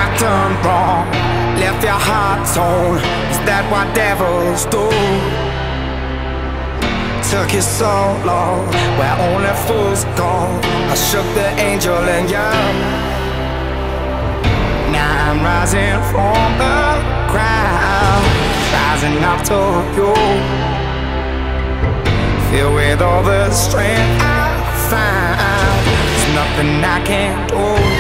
I've done wrong, left your heart torn. Is that what devils do? Took you so long, where only fools go. I shook the angel in you. Now I'm rising from the ground, rising up to you. Filled with all the strength I find, there's nothing I can't do.